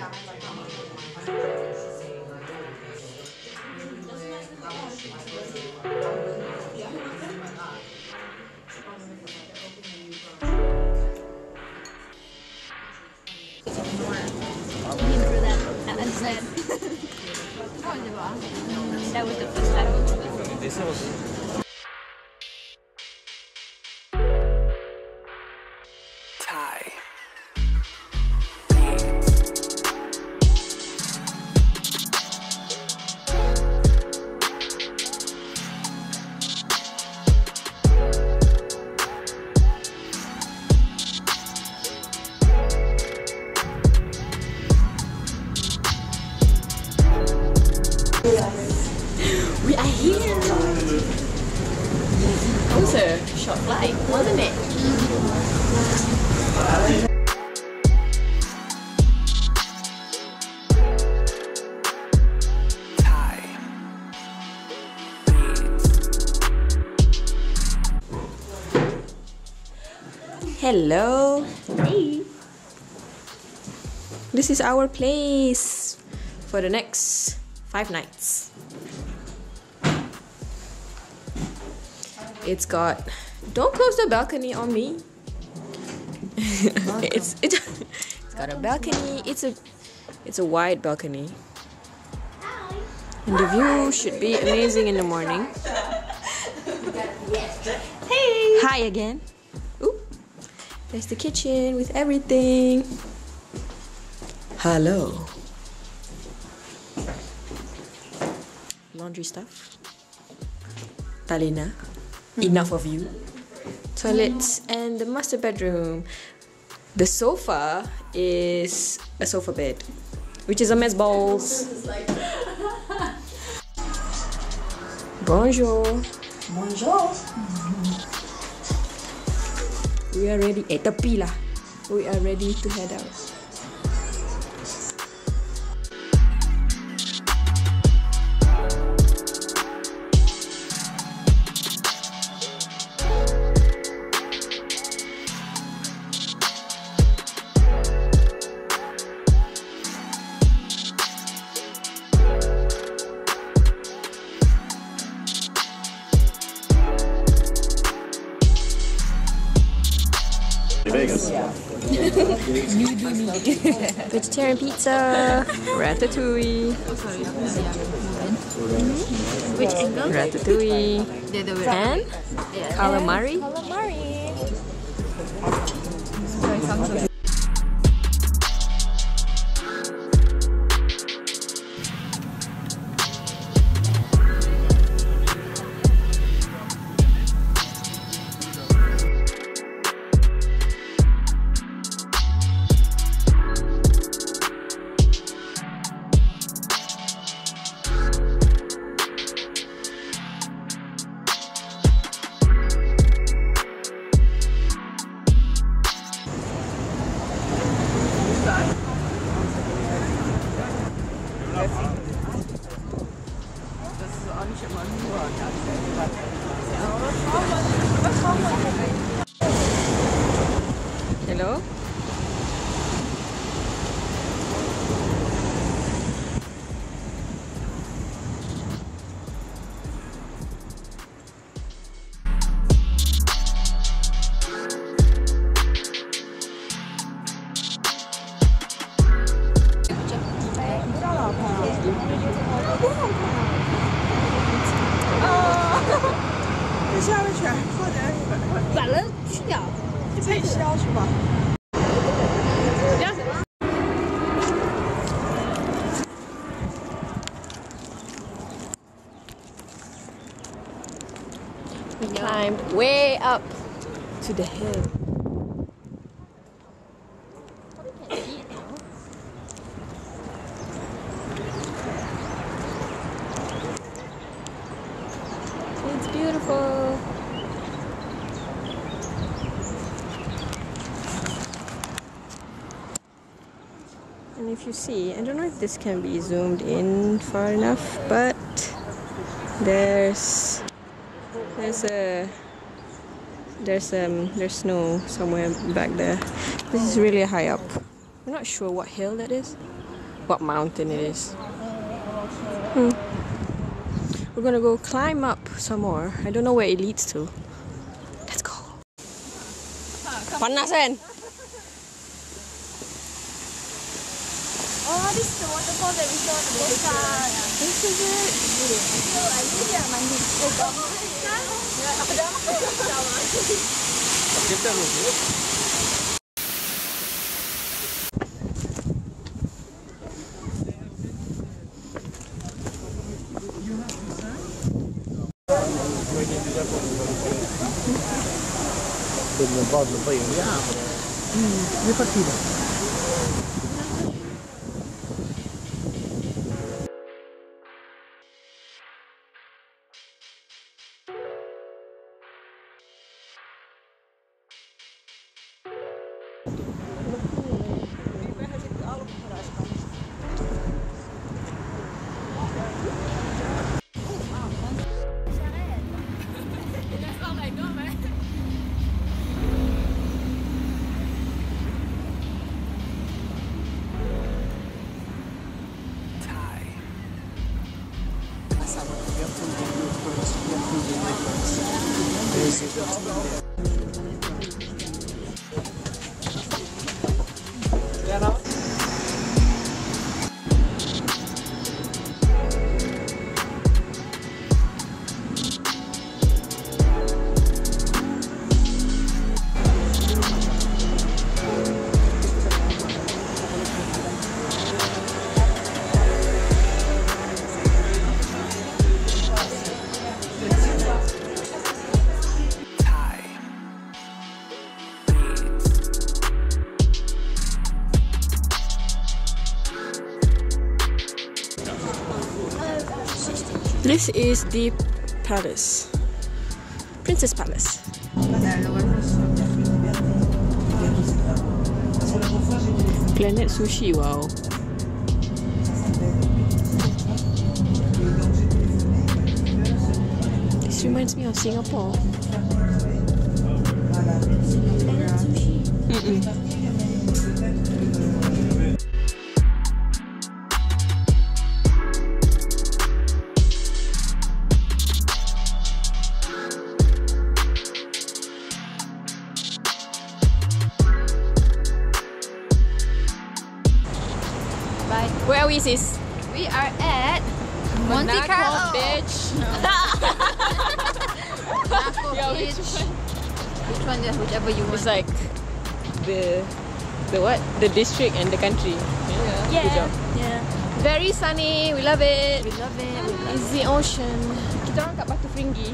That was the first time. We are here! That was a short flight, wasn't it? Hello! Hey! This is our place for the next 5 nights. It's got, don't close the balcony on me. it's got a balcony. It's a wide balcony, and the view should be amazing in the morning. Hey! Hi again. Ooh, there's the kitchen with everything. Hello. Laundry stuff. Talina. Enough of you. Toilets and the master bedroom. The sofa is a sofa bed, which is a mess balls. Bonjour. Bonjour. We are ready. Tepi lah. We are ready to head out. Vegas. Vegetarian pizza, ratatouille. Which angle? Ratatouille. And calamari. Hello? We climbed way up to the hill. It's beautiful. And if you see, I don't know if this can be zoomed in far enough, but there's snow somewhere back there. This is really high up. I'm not sure what hill that is. what mountain it is. We're gonna go climb up some more. I don't know where it leads to. Let's go. Panas kan? Oh, this is the waterfall that we saw on the postcard. This is it. So, I really are mandi. This is the palace. Princess Palace. Planet Sushi, wow. This reminds me of Singapore. Where are we, sis? We are at Monte Carlo, bitch. Monaco Yeah, Beach. Which one? Whichever you want. It's like the what? The district and the country. Yeah. Good job. Yeah. Very sunny. We love it. We love it. We love It's the ocean. Kita orang kat Batu Fringhi.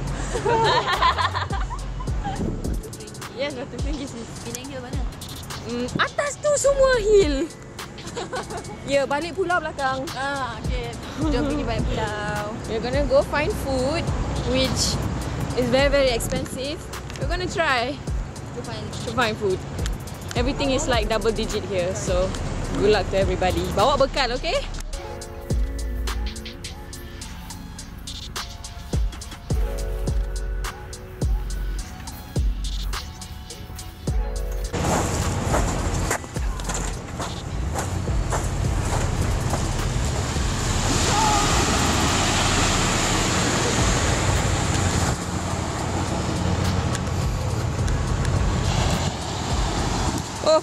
Yes, Batu Fringhi, sis. Penang Hill mana? Atas tu semua hill. Ya, balik pulau belakang. Okay. Jom pergi balik pulau. We're gonna go find food, which is very, very expensive. We're gonna try to find food. Everything is like double digit here, so good luck to everybody. Bawa bekal, okay? Oh.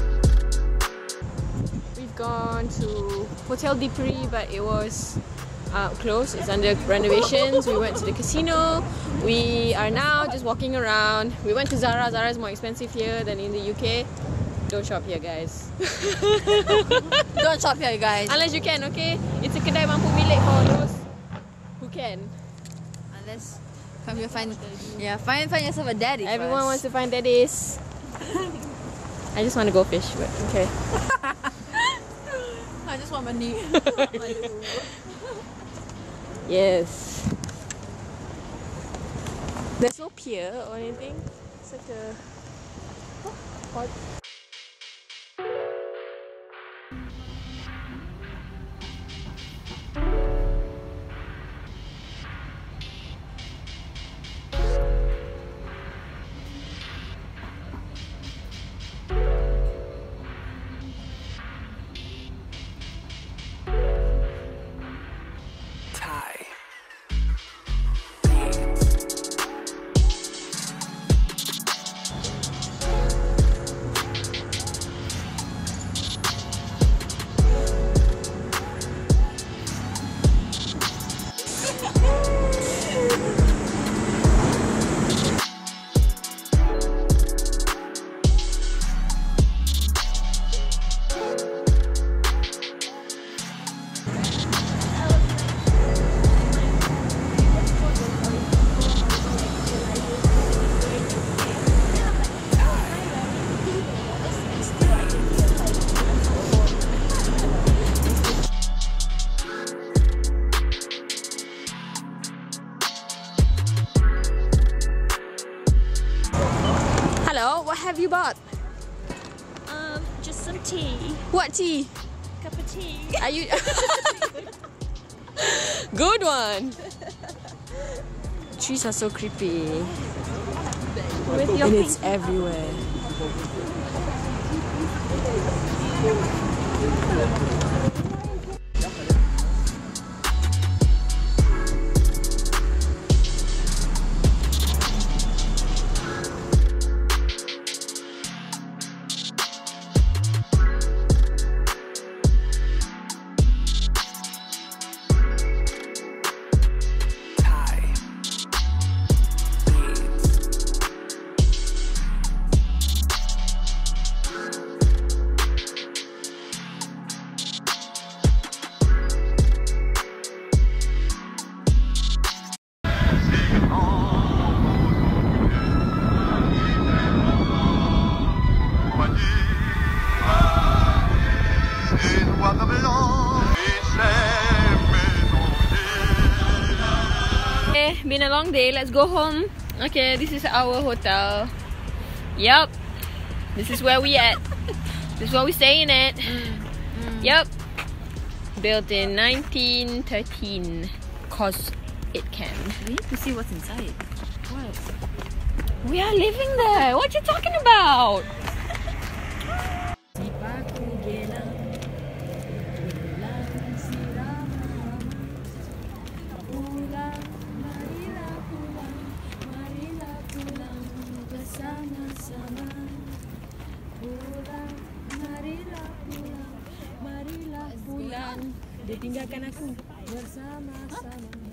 Gone to Hotel Dipri, but it was closed. It's under renovations. We went to the casino. We are now just walking around. We went to Zara. Zara is more expensive here than in the UK. Don't shop here, guys. Don't shop here, guys. Unless you can, okay? It's a kedai mampu milik for those who can. Unless you find yourself a daddy. Everyone wants to find daddies. I just want to go fish, but okay. I just want money. Yes. There's no pier or anything. It's like a hot. Hello, what have you bought? Just some tea. What tea? Cup of tea. Are you? Good one. Trees are so creepy. With your And it's everywhere. Been a long day, let's go home. Okay, this is our hotel. Yep, this is where we at. This is where we staying at. Yep, built in 1913, cause it can. We need to see what's inside. What? We are living there. What you talking about? Dia tinggalkan aku bersama-sama.